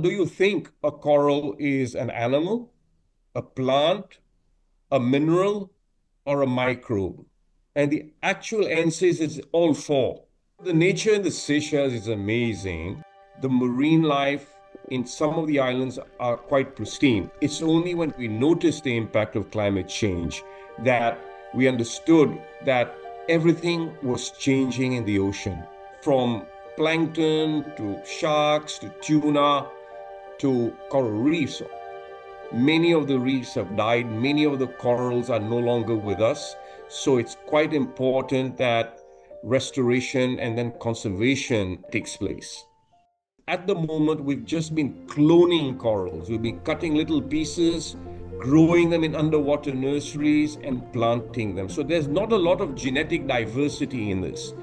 Do you think a coral is an animal, a plant, a mineral, or a microbe? And the actual answer is it's all four. The nature in the Seychelles is amazing. The marine life in some of the islands are quite pristine. It's only when we noticed the impact of climate change that we understood that everything was changing in the ocean, from plankton to sharks to tuna to coral reefs. Many of the reefs have died, many of the corals are no longer with us. So it's quite important that restoration and then conservation takes place. At the moment, we've just been cloning corals. We've been cutting little pieces, growing them in underwater nurseries, and planting them. So there's not a lot of genetic diversity in this.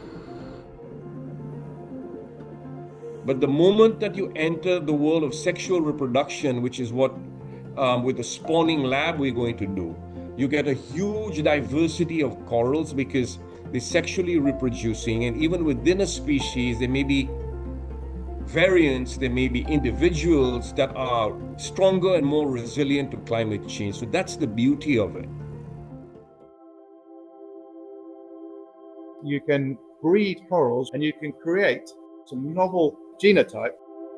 But the moment that you enter the world of sexual reproduction, which is what with the spawning lab we're going to do, you get a huge diversity of corals because they're sexually reproducing, and even within a species, there may be variants, there may be individuals that are stronger and more resilient to climate change. So that's the beauty of it. You can breed corals and you can create some novel genotype.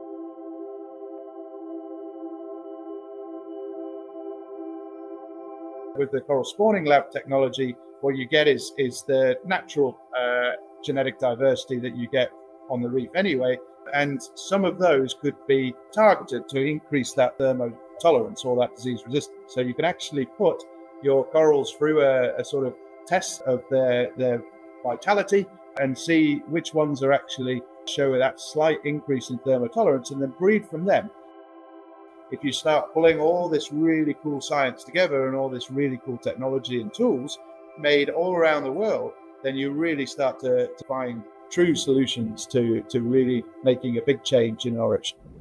With the coral spawning lab technology, what you get is the natural genetic diversity that you get on the reef anyway, and some of those could be targeted to increase that thermotolerance or that disease resistance. So you can actually put your corals through a sort of test of their vitality and see which ones are actually show that slight increase in thermotolerance, and then breed from them. If you start pulling all this really cool science together and all this really cool technology and tools made all around the world, then you really start to find true solutions to really making a big change in our ocean.